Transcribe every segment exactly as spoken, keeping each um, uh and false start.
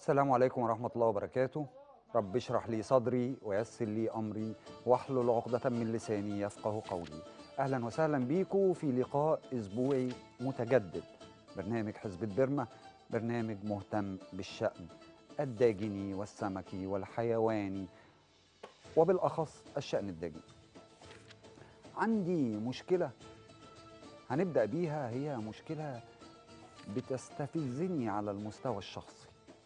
السلام عليكم ورحمة الله وبركاته. رب اشرح لي صدري ويسر لي أمري واحلل عقدة من لساني يفقه قولي. أهلا وسهلا بيكم في لقاء أسبوعي متجدد. برنامج حزب البرمة، برنامج مهتم بالشأن الداجني والسمكي والحيواني، وبالأخص الشأن الداجني. عندي مشكلة هنبدأ بيها، هي مشكلة بتستفزني على المستوى الشخصي.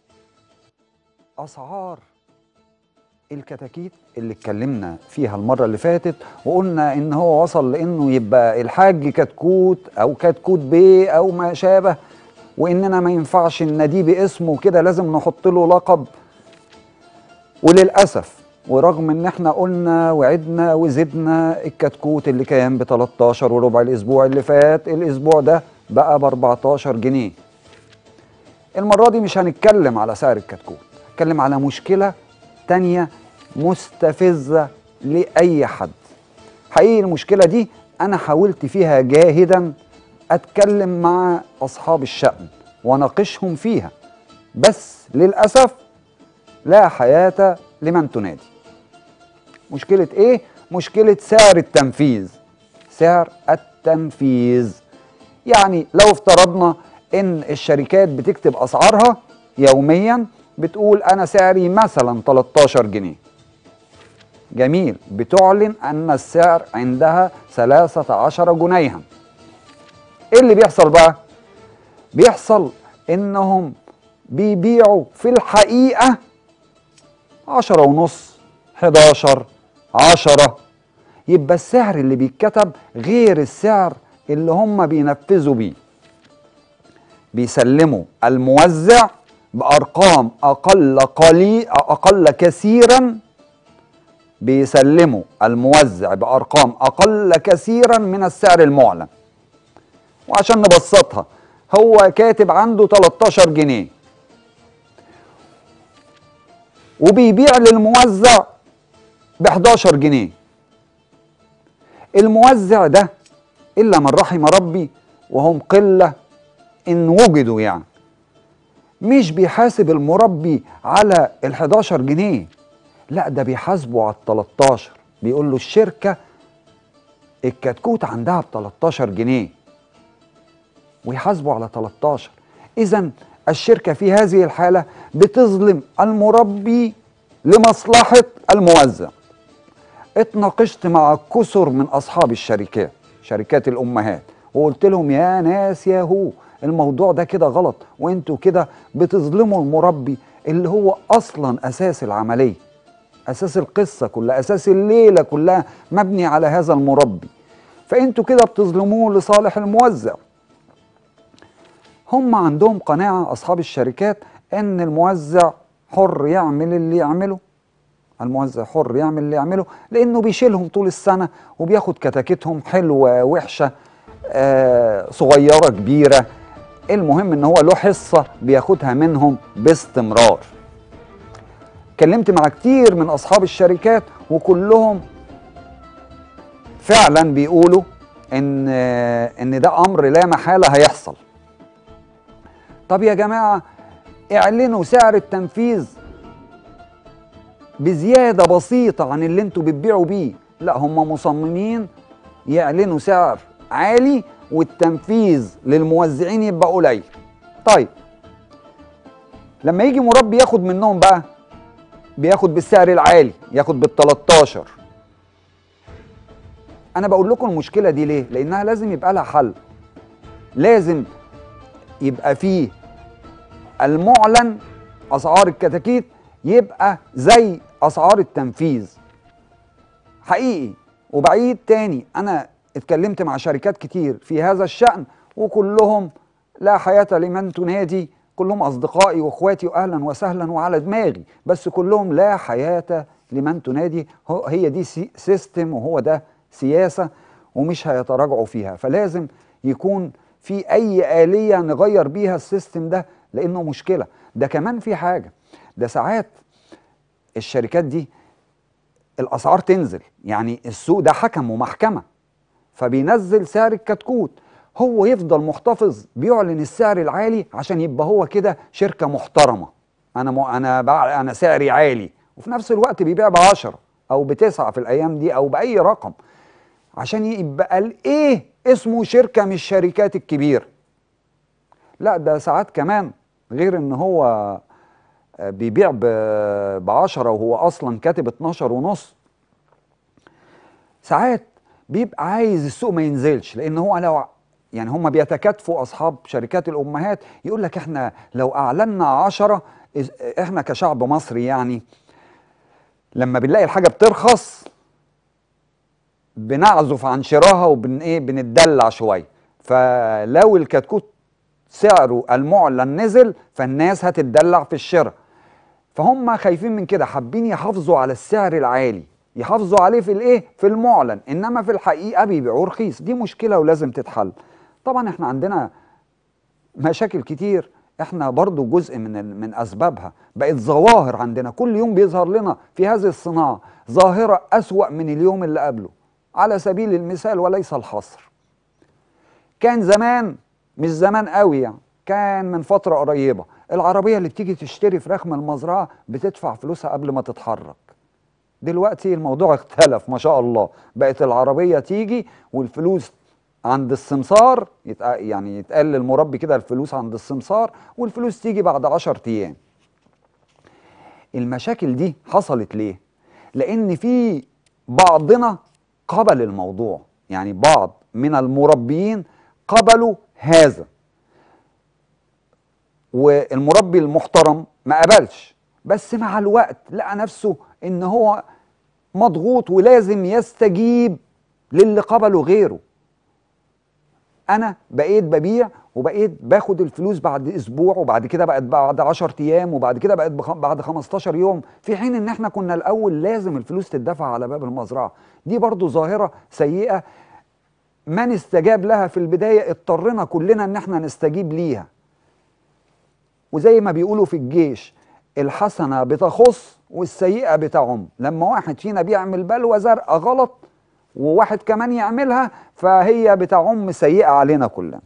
أسعار الكتاكيت اللي اتكلمنا فيها المرة اللي فاتت، وقلنا إن هو وصل لإنه يبقى الحاج كتكوت أو كتكوت بيه أو ما شابه، وإننا ما ينفعش نناديه باسمه كده، لازم نحط له لقب. وللأسف ورغم إن إحنا قلنا وعدنا وزدنا، الكتكوت اللي كان ب تلتاشر وربع الأسبوع اللي فات، الأسبوع ده بقى ب اربعتاشر جنيه. المرة دي مش هنتكلم على سعر الكتكوت، هنتكلم على مشكلة تانية مستفزة لأي حد. حقيقي المشكلة دي أنا حاولت فيها جاهدا أتكلم مع أصحاب الشأن وناقشهم فيها، بس للأسف لا حياة لمن تنادي. مشكلة إيه؟ مشكلة سعر التنفيذ. سعر التنفيذ يعني لو افترضنا إن الشركات بتكتب أسعارها يوميا، بتقول أنا سعري مثلا تلتاشر جنيه، جميل، بتعلن أن السعر عندها ثلاثة عشر جنيها. إيه اللي بيحصل بقى؟ بيحصل إنهم بيبيعوا في الحقيقة عشرة ونص، حداشر، عشرة. يبقى السعر اللي بيتكتب غير السعر اللي هم بينفذوا بيه. بيسلموا الموزع بأرقام أقل قليل أقل كثيرا بيسلموا الموزع بأرقام أقل كثيرا من السعر المعلن. وعشان نبسطها، هو كاتب عنده تلتاشر جنيه وبيبيع للموزع ب حداشر جنيه. الموزع ده إلا من رحم ربي، وهم قلة إن وجدوا، يعني مش بيحاسب المربي على ال حداشر جنيه، لا ده بيحاسبه على ال تلتاشر. بيقول له الشركة الكتكوت عندها ب تلتاشر جنيه ويحاسبه على تلتاشر. إذن الشركة في هذه الحالة بتظلم المربي لمصلحة الموزع. اتناقشت مع كثر من أصحاب الشركات، شركات الأمهات، وقلت لهم يا ناس يا هو، الموضوع ده كده غلط، وانتوا كده بتظلموا المربي اللي هو أصلا أساس العملية، أساس القصة كلها، أساس الليلة كلها مبني على هذا المربي، فانتوا كده بتظلموه لصالح الموزع. هم عندهم قناعة أصحاب الشركات إن الموزع حر يعمل اللي يعمله، الموزع حر يعمل اللي يعمله، لأنه بيشيلهم طول السنة وبياخد كتاكيتهم حلوة وحشة، آه صغيرة كبيرة، المهم إن هو له حصة بياخدها منهم باستمرار. اتكلمت مع كتير من أصحاب الشركات وكلهم فعلا بيقولوا إن آه إن ده أمر لا محالة هيحصل. طب يا جماعة اعلنوا سعر التنفيذ بزيادة بسيطة عن اللي انتوا بتبيعوا بيه. لا، هم مصممين يعلنوا سعر عالي والتنفيذ للموزعين يبقى قليل. طيب لما يجي مربي ياخد منهم بقى، بياخد بالسعر العالي، ياخد بال تلتاشر. انا بقول لكم المشكلة دي ليه؟ لانها لازم يبقى لها حل. لازم يبقى فيه المعلن اسعار الكتاكيت يبقى زي اسعار التنفيذ حقيقي. وبعيد تاني، انا اتكلمت مع شركات كتير في هذا الشأن وكلهم لا حياة لمن تنادي، كلهم اصدقائي واخواتي واهلا وسهلا وعلى دماغي، بس كلهم لا حياة لمن تنادي. هي دي سيستم وهو ده سياسة ومش هيتراجعوا فيها. فلازم يكون في اي آلية نغير بيها السيستم ده، لانه مشكلة. ده كمان في حاجة، ده ساعات الشركات دي الأسعار تنزل، يعني السوق ده حكم ومحكمة، فبينزل سعر الكتكوت، هو يفضل محتفظ بيعلن السعر العالي عشان يبقى هو كده شركة محترمة. انا م... انا بع... انا سعري عالي، وفي نفس الوقت بيبيع ب عشرة او بتسعة في الايام دي او باي رقم، عشان يبقى الايه اسمه شركه من الشركات الكبيره. لا ده ساعات كمان غير ان هو بيبيع ب عشرة وهو اصلا كاتب اتناشر ونص، ساعات بيبقى عايز السوق ما ينزلش، لان هو لو يعني هم بيتكاتفوا اصحاب شركات الامهات، يقول لك احنا لو اعلنا عشرة، احنا كشعب مصري يعني لما بنلاقي الحاجه بترخص بنعزف عن شراها وبن ايه بنتدلع شويه، فلو الكتكوت سعره المعلن نزل فالناس هتتدلع في الشراء، فهم خايفين من كده، حابين يحافظوا على السعر العالي، يحافظوا عليه في الايه في المعلن، انما في الحقيقه بيبيعوه رخيص. دي مشكله ولازم تتحل. طبعا احنا عندنا مشاكل كتير، احنا برضو جزء من من اسبابها، بقت ظواهر عندنا كل يوم بيظهر لنا في هذه الصناعه ظاهره اسوأ من اليوم اللي قبله. على سبيل المثال وليس الحصر، كان زمان، مش زمان قوي يعني، كان من فتره قريبه العربيه اللي بتيجي تشتري فراخ من المزرعه بتدفع فلوسها قبل ما تتحرك. دلوقتي الموضوع اختلف ما شاء الله، بقت العربيه تيجي والفلوس عند السمسار، يتق... يعني يتقال للمربي كده الفلوس عند السمسار، والفلوس تيجي بعد عشر ايام. المشاكل دي حصلت ليه؟ لان في بعضنا قبل الموضوع، يعني بعض من المربيين قبلوا هذا، والمربي المحترم ما قبلش، بس مع الوقت لقى نفسه ان هو مضغوط ولازم يستجيب للي قبله غيره. انا بقيت ببيع وبقيت باخد الفلوس بعد اسبوع، وبعد كده بقت بعد عشر ايام، وبعد كده بقت بخ... بعد خمستاشر يوم، في حين ان احنا كنا الاول لازم الفلوس تدفع على باب المزرعه. دي برضو ظاهره سيئه، من استجاب لها في البدايه اضطرنا كلنا ان احنا نستجيب ليها. وزي ما بيقولوا في الجيش، الحسنه بتخص والسيئه بتعم. لما واحد فينا بيعمل بلوه زرقاء غلط وواحد كمان يعملها، فهي بتعم سيئة علينا كلنا.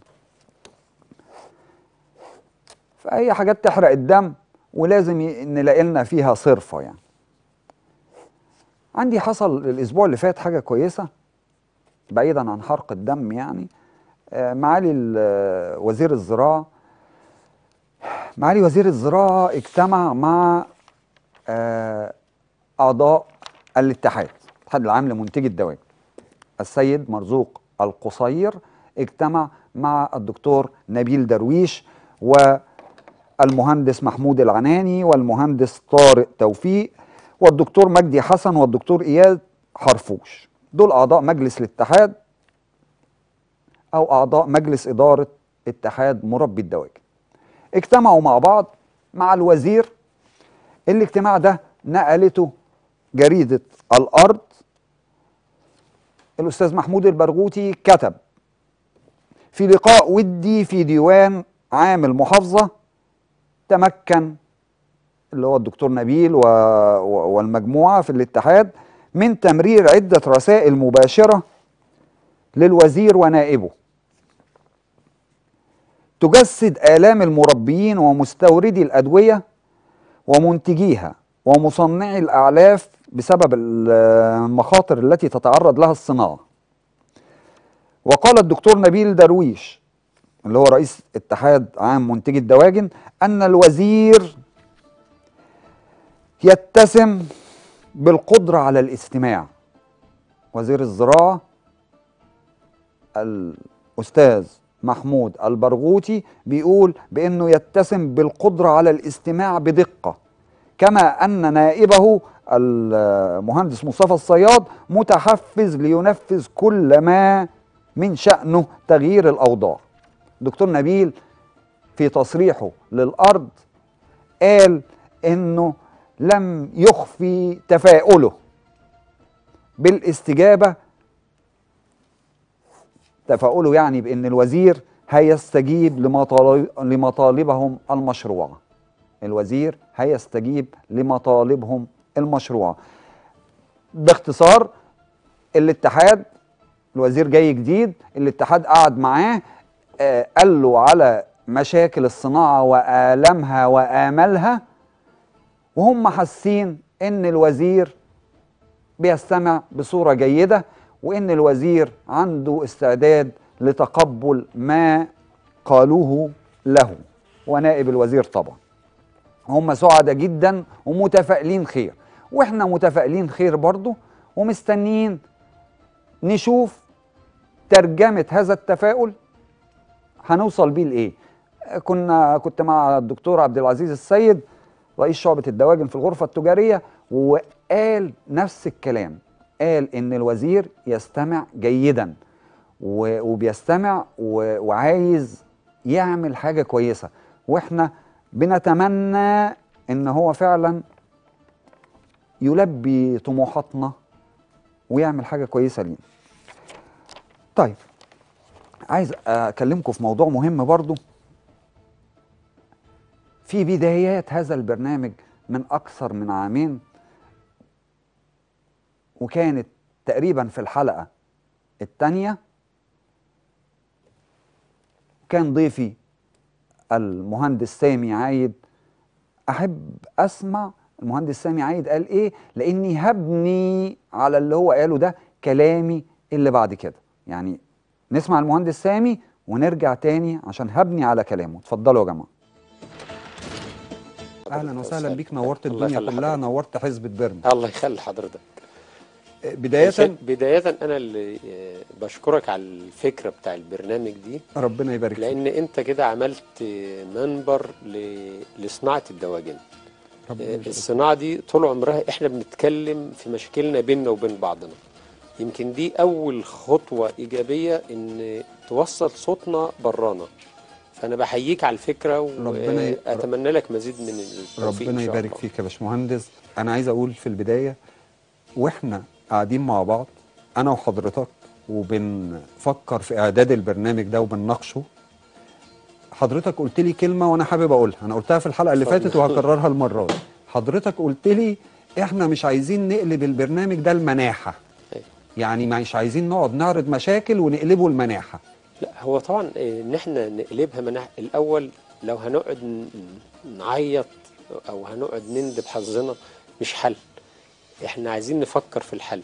فهي حاجات تحرق الدم ولازم نلاقي لنا فيها صرفة. يعني عندي حصل الأسبوع اللي فات حاجة كويسة بعيدا عن حرق الدم، يعني معالي وزير الزراعة معالي وزير الزراعة اجتمع مع أعضاء الاتحاد الاتحاد العام لمنتجي الدواجن. السيد مرزوق القصير اجتمع مع الدكتور نبيل درويش والمهندس محمود العناني والمهندس طارق توفيق والدكتور مجدي حسن والدكتور إياد حرفوش. دول أعضاء مجلس الاتحاد أو أعضاء مجلس إدارة اتحاد مربي الدواجن. اجتمعوا مع بعض مع الوزير. الاجتماع ده نقلته جريدة الأرض. الأستاذ محمود البرغوثي كتب في لقاء ودي في ديوان عام المحافظة، تمكن اللي هو الدكتور نبيل و... والمجموعة في الاتحاد من تمرير عدة رسائل مباشرة للوزير ونائبه تجسد آلام المربيين ومستوردي الأدوية ومنتجيها ومصنعي الأعلاف بسبب المخاطر التي تتعرض لها الصناعة. وقال الدكتور نبيل درويش اللي هو رئيس اتحاد عام منتجي الدواجن أن الوزير يتسم بالقدرة على الاستماع. وزير الزراعة الأستاذ محمود البرغوثي بيقول بأنه يتسم بالقدرة على الاستماع بدقة، كما أن نائبه المهندس مصطفى الصياد متحفز لينفذ كل ما من شأنه تغيير الأوضاع. دكتور نبيل في تصريحه للأرض قال إنه لم يخفي تفاؤله بالاستجابة، تفاؤله يعني بأن الوزير هيستجيب لمطالبهم المشروعة. الوزير هيستجيب لمطالبهم المشروعة. باختصار، الاتحاد الوزير جاي جديد، الاتحاد قعد معاه آه قال له على مشاكل الصناعة وآلامها وآمالها وهم حاسين ان الوزير بيستمع بصورة جيدة، وان الوزير عنده استعداد لتقبل ما قالوه له، ونائب الوزير طبعا. هم سعداء جدا ومتفائلين خير، واحنا متفائلين خير برضو، ومستنيين نشوف ترجمة هذا التفاؤل هنوصل بيه لايه. كنا كنت مع الدكتور عبد العزيز السيد رئيس شعبة الدواجن في الغرفة التجارية، وقال نفس الكلام، قال ان الوزير يستمع جيدا وبيستمع وعايز يعمل حاجة كويسة، واحنا بنتمنى ان هو فعلا يلبي طموحاتنا ويعمل حاجة كويسة لينا. طيب، عايز اكلمكم في موضوع مهم برضو. في بدايات هذا البرنامج من اكثر من عامين، وكانت تقريبا في الحلقة الثانية، كان ضيفي المهندس سامي عايد. احب اسمع المهندس سامي عايد قال ايه، لاني هبني على اللي هو قاله ده كلامي اللي بعد كده. يعني نسمع المهندس سامي ونرجع تاني عشان هبني على كلامه. اتفضلوا يا جماعه. اهلا وسهلا بيك، نورت الدنيا كلها، نورت حزب بيرما. الله يخلي حضرتك. بداية بداية أنا اللي بشكرك على الفكرة بتاع البرنامج دي، ربنا يبارك فيك، لأن أنت كده عملت منبر لصناعة الدواجن. الصناعة دي طول عمرها إحنا بنتكلم في مشاكلنا بيننا وبين بعضنا، يمكن دي أول خطوة إيجابية إن توصل صوتنا برانا. فأنا بحييك على الفكرة، وأتمنى لك مزيد من التوفيق. ربنا يبارك فيك يا باشمهندس. أنا عايز أقول في البداية، وإحنا قاعدين مع بعض أنا وحضرتك وبنفكر في إعداد البرنامج ده وبنناقشه، حضرتك قلت لي كلمة وأنا حابب أقولها. أنا قلتها في الحلقة اللي فاتت وهكررها المرة دي. حضرتك قلت لي إحنا مش عايزين نقلب البرنامج ده المناحة، يعني مش عايزين نقعد نعرض مشاكل ونقلبه المناحة. لا، هو طبعا ان احنا نقلبها مناحة. الاول لو هنقعد نعيط او هنقعد نندب حظنا مش حل، احنا عايزين نفكر في الحل.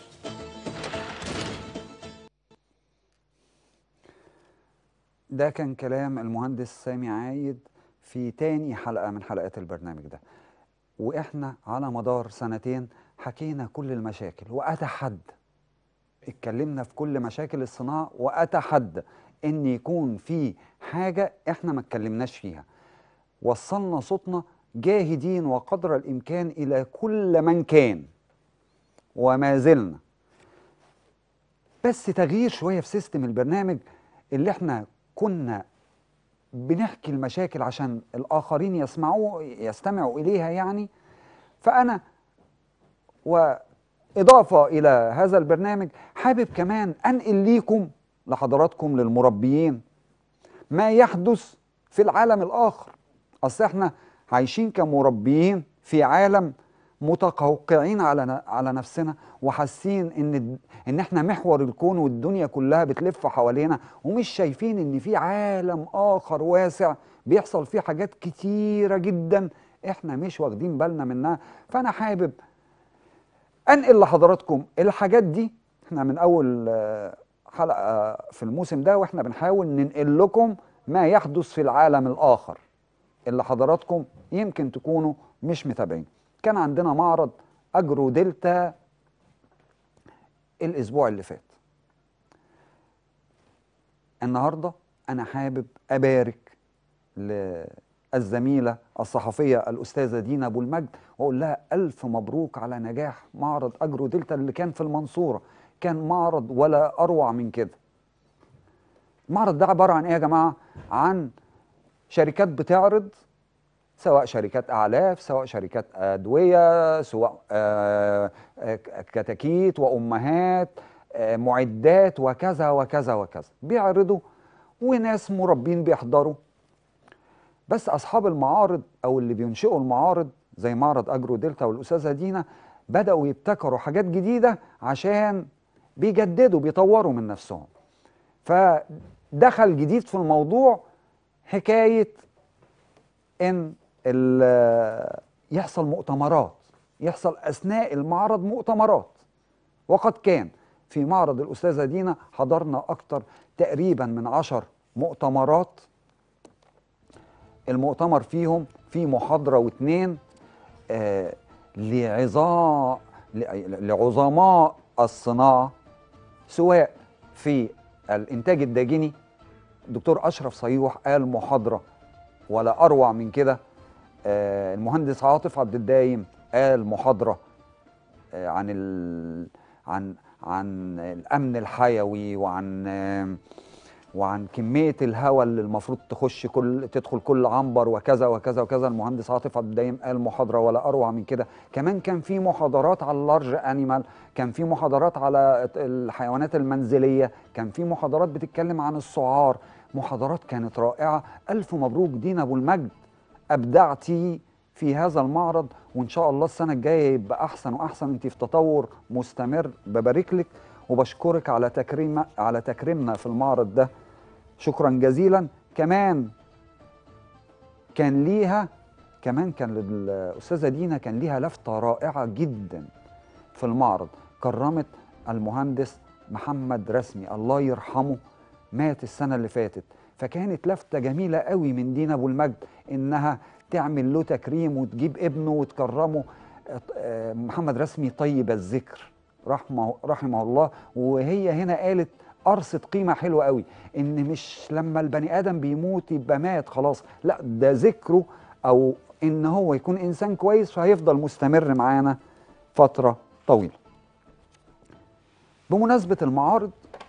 ده كان كلام المهندس سامي عايد في تاني حلقة من حلقات البرنامج ده. واحنا على مدار سنتين حكينا كل المشاكل، واتحدى اتكلمنا في كل مشاكل الصناعة، واتحدى ان يكون في حاجة احنا ما اتكلمناش فيها. وصلنا صوتنا جاهدين وقدر الامكان الى كل من كان، وما زلنا. بس تغيير شوية في سيستم البرنامج، اللي احنا كنا بنحكي المشاكل عشان الآخرين يسمعوا يستمعوا إليها يعني. فأنا وإضافة إلى هذا البرنامج حابب كمان أنقل ليكم لحضراتكم للمربيين ما يحدث في العالم الآخر. أصل احنا عايشين كمربيين في عالم متقوقعين على على نفسنا، وحاسين ان ان احنا محور الكون والدنيا كلها بتلف حوالينا، ومش شايفين ان في عالم اخر واسع بيحصل فيه حاجات كتيره جدا احنا مش واخدين بالنا منها. فانا حابب انقل لحضراتكم الحاجات دي. احنا من اول حلقه في الموسم ده واحنا بنحاول ننقل لكم ما يحدث في العالم الاخر اللي حضراتكم يمكن تكونوا مش متابعين. كان عندنا معرض أجرو دلتا الأسبوع اللي فات. النهاردة أنا حابب أبارك للزميلة الصحفية الأستاذة دينا أبو المجد، وأقول لها ألف مبروك على نجاح معرض أجرو دلتا اللي كان في المنصورة. كان معرض ولا أروع من كده. المعرض ده عبارة عن إيه يا جماعة؟ عن شركات بتعرض، سواء شركات أعلاف، سواء شركات أدوية، سواء آه كتاكيت وأمهات، آه معدات وكذا وكذا وكذا، بيعرضوا وناس مربين بيحضروا. بس أصحاب المعارض أو اللي بينشئوا المعارض زي معرض أجرو دلتا والأستاذة دينا بدأوا يبتكروا حاجات جديدة عشان بيجددوا بيطوروا من نفسهم. فدخل جديد في الموضوع حكاية إن يحصل مؤتمرات، يحصل أثناء المعرض مؤتمرات. وقد كان في معرض الأستاذة دينا حضرنا أكتر تقريبا من عشر مؤتمرات. المؤتمر فيهم في محاضرة واثنين آه لعظام لعظماء الصناعة، سواء في الإنتاج الداجني. الدكتور أشرف صيوح قال محاضرة ولا أروع من كده. آه المهندس عاطف عبد الدايم قال محاضرة آه عن ال عن عن الأمن الحيوي، وعن آه وعن كمية الهواء اللي المفروض تخش كل تدخل كل عنبر وكذا وكذا وكذا. المهندس عاطف عبد الدايم قال محاضرة ولا أروع من كده. كمان كان في محاضرات على اللارج أنيمال، كان في محاضرات على الحيوانات المنزلية، كان في محاضرات بتتكلم عن السعار. محاضرات كانت رائعة. ألف مبروك دينا أبو المجد، أبدعتي في هذا المعرض، وإن شاء الله السنة الجاية يبقى أحسن وأحسن. أنت في تطور مستمر، ببارك لك وبشكرك على تكريم على تكريمنا في المعرض ده، شكرا جزيلا. كمان كان ليها كمان كان للأستاذة دينا كان ليها لفتة رائعة جدا في المعرض. كرمت المهندس محمد رسمي، الله يرحمه، مات السنة اللي فاتت. فكانت لفتة جميلة قوي من دينا أبو المجد إنها تعمل له تكريم وتجيب ابنه وتكرمه. محمد رسمي طيب الذكر رحمه, رحمه الله. وهي هنا قالت قرصت قيمة حلوة قوي، إن مش لما البني آدم بيموت يبقى مات خلاص، لا، ده ذكره أو إن هو يكون إنسان كويس فهيفضل مستمر معانا فترة طويلة. بمناسبة المعارض،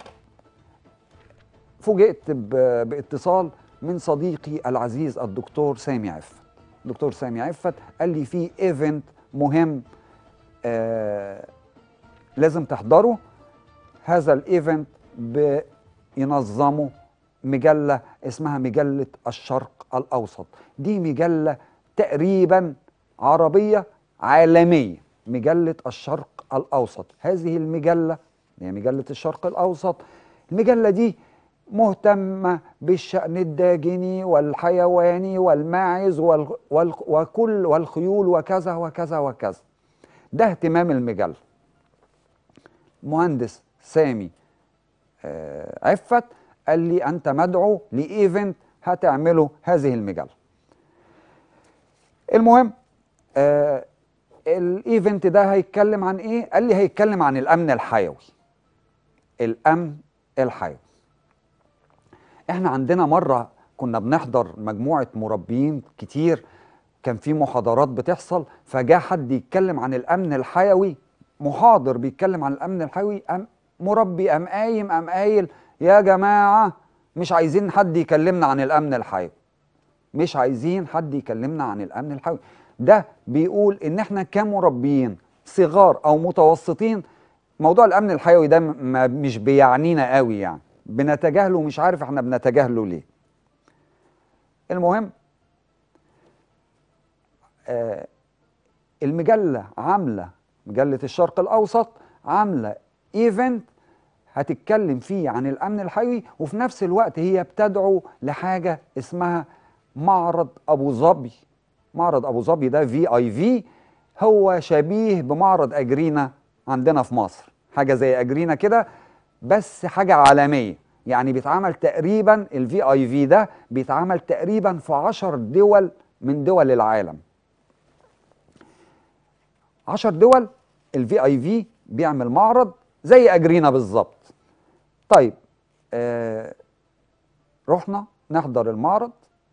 فوجئت باتصال من صديقي العزيز الدكتور سامي عفت. الدكتور سامي عفت قال لي في ايفنت مهم آه لازم تحضره. هذا الايفنت بينظمه مجلة اسمها مجلة الشرق الأوسط. دي مجلة تقريبا عربية عالمية، مجلة الشرق الأوسط. هذه المجلة هي مجلة الشرق الأوسط. المجلة دي مهتمة بالشأن الداجني والحيواني والماعز وال... وال... وكل والخيول وكذا وكذا وكذا. ده اهتمام المجلة. المهندس سامي آه عفت قال لي أنت مدعو لإيفنت هتعمله هذه المجلة. المهم آه الإيفنت ده هيتكلم عن إيه؟ قال لي هيتكلم عن الأمن الحيوي. الأمن الحيوي. احنا عندنا مرة كنا بنحضر مجموعة مربيين كتير، كان في محاضرات بتحصل، فجاء حد يتكلم عن الأمن الحيوي، محاضر بيتكلم عن الأمن الحيوي، أم مربي أم قايم أم قايل يا جماعة مش عايزين حد يكلمنا عن الأمن الحيوي، مش عايزين حد يكلمنا عن الأمن الحيوي. ده بيقول إن احنا كمربيين صغار أو متوسطين موضوع الأمن الحيوي ده مش بيعنينا قوي، يعني بنتجاهله، مش عارف احنا بنتجاهله ليه. المهم آه المجلة عاملة مجلة الشرق الأوسط عاملة ايفنت هتتكلم فيه عن الأمن الحيوي، وفي نفس الوقت هي بتدعو لحاجة اسمها معرض أبو ظبي. معرض أبو ظبي ده في اي في، هو شبيه بمعرض أجرينا عندنا في مصر، حاجة زي أجرينا كده بس حاجة عالمية. يعني بيتعمل تقريبا الفي اي في ده بيتعمل تقريبا في عشر دول من دول العالم. عشر دول الفي اي في بيعمل معرض زي اجرينا بالظبط. طيب آه رحنا نحضر المعرض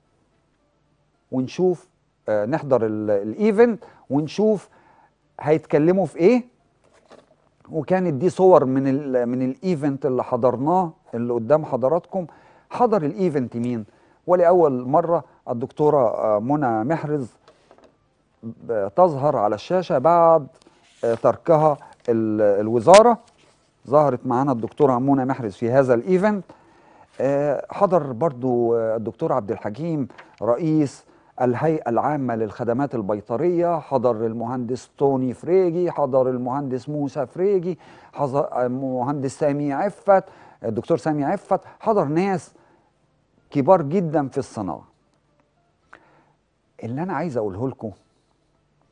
ونشوف آه نحضر الايفنت ونشوف هيتكلموا في ايه. وكانت دي صور من ال من الايفنت اللي حضرناه اللي قدام حضراتكم. حضر الايفنت مين؟ ولأول مرة الدكتورة منى محرز تظهر على الشاشة بعد تركها الوزارة. ظهرت معانا الدكتورة منى محرز في هذا الايفنت. حضر برضو الدكتور عبد الحكيم رئيس الهيئة العامة للخدمات البيطرية، حضر المهندس توني فريجي، حضر المهندس موسى فريجي، حضر المهندس سامي عفت، الدكتور سامي عفت، حضر ناس كبار جدا في الصناعة. اللي أنا عايز أقوله لكم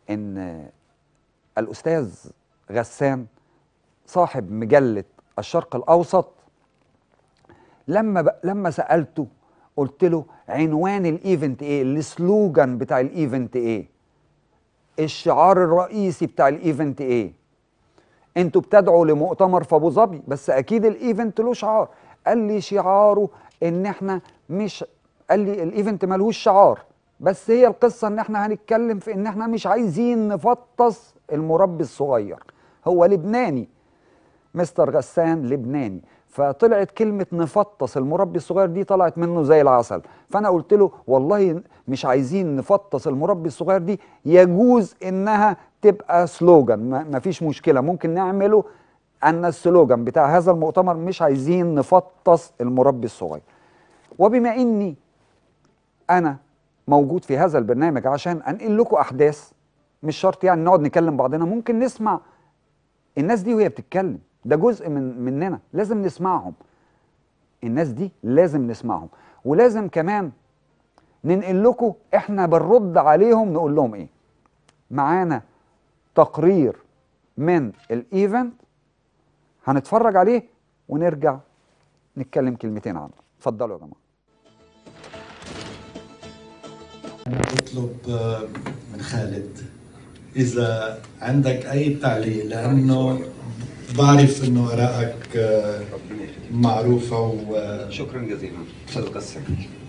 ان الاستاذ غسان صاحب مجله الشرق الاوسط لما ب... لما سالته قلت له عنوان الايفنت ايه، السلوجان بتاع الايفنت ايه، الشعار الرئيسي بتاع الايفنت ايه، انتوا بتدعوا لمؤتمر في ابو ظبي بس اكيد الايفنت له شعار. قال لي شعاره ان احنا مش، قال لي الايفنت ملهوش شعار، بس هي القصه ان احنا هنتكلم في ان احنا مش عايزين نفطس المربي الصغير. هو لبناني، مستر غسان لبناني، فطلعت كلمة نفطس المربي الصغير دي طلعت منه زي العسل. فأنا قلت له والله مش عايزين نفطس المربي الصغير دي، يجوز إنها تبقى سلوجان، ما فيش مشكلة، ممكن نعمله أن السلوجان بتاع هذا المؤتمر مش عايزين نفطس المربي الصغير. وبما إني أنا موجود في هذا البرنامج عشان أنقل لكم أحداث، مش شرط يعني نقعد نكلم بعضنا، ممكن نسمع الناس دي وهي بتتكلم، ده جزء من مننا لازم نسمعهم. الناس دي لازم نسمعهم، ولازم كمان ننقل لكم احنا بنرد عليهم نقول لهم ايه. معانا تقرير من الايفنت هنتفرج عليه ونرجع نتكلم كلمتين عنه. اتفضلوا يا جماعه. انا بطلب من خالد اذا عندك اي تعليق، لانه بعرف انه ارائك معروفه و شكرا جزيلا. استاذ غسان،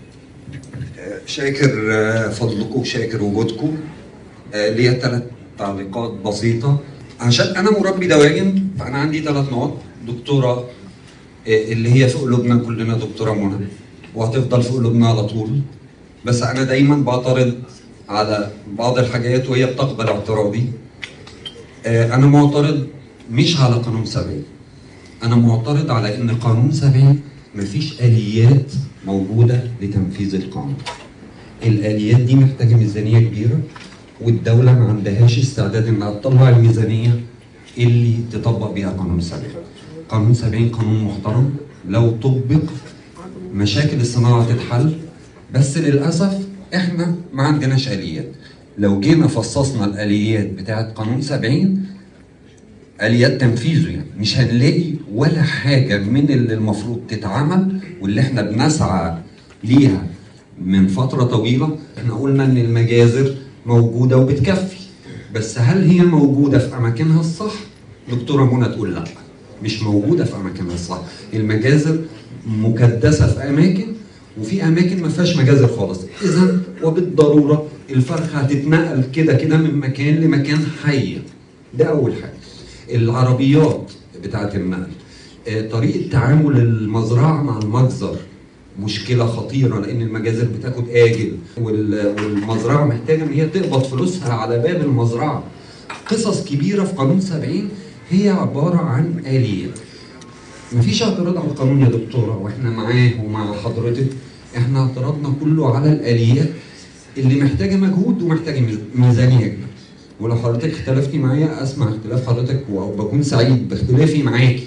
شاكر فضلكم وشاكر وجودكم. ليا ثلاث تعليقات بسيطه. عشان انا مربي دواجن فانا عندي ثلاث نقط. دكتوره اللي هي في قلوبنا كلنا دكتوره منى، وهتفضل في قلوبنا على طول، بس انا دايما بعترض على بعض الحاجات وهي بتقبل اعتراضي. انا معترض مش على قانون سبعين، انا معترض على ان قانون سبعين مفيش اليات موجوده لتنفيذ القانون. الاليات دي محتاجه ميزانيه كبيره، والدوله ما عندهاش استعداد انها تطلع الميزانيه اللي تطبق بيها قانون سبعين. قانون سبعين قانون محترم، لو طبق مشاكل الصناعه تتحل، بس للاسف احنا ما عندناش اليات. لو جينا فصصنا الاليات بتاعت قانون سبعين، اليات تنفيذه، يعني مش هنلاقي ولا حاجه من اللي المفروض تتعمل واللي احنا بنسعى ليها من فتره طويله. احنا قلنا ان المجازر موجوده وبتكفي، بس هل هي موجوده في اماكنها الصح؟ دكتوره منى تقول لا، مش موجوده في اماكنها الصح. المجازر مكدسه في اماكن، وفي اماكن ما فيهاش مجازر خالص. اذا وبالضروره الفرخه هتتنقل كده كده من مكان لمكان حيه. ده اول حاجه. العربيات بتاعت النقل، طريقه تعامل المزرعه مع المجزر مشكله خطيره، لان المجازر بتاخد اجل، والمزرعه محتاجه ان هي تقبض فلوسها على باب المزرعه. قصص كبيره في قانون سبعين هي عباره عن اليات. مفيش اعتراض على القانون يا دكتوره، واحنا معاه ومع حضرتك. احنا اعتراضنا كله على الاليات اللي محتاجه مجهود ومحتاجه ميزانيه كبيره. ولو حضرتك اختلفتي معايا اسمع اختلاف حضرتك وبكون سعيد باختلافي معاكي.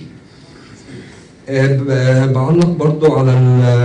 أه بعلق برضو على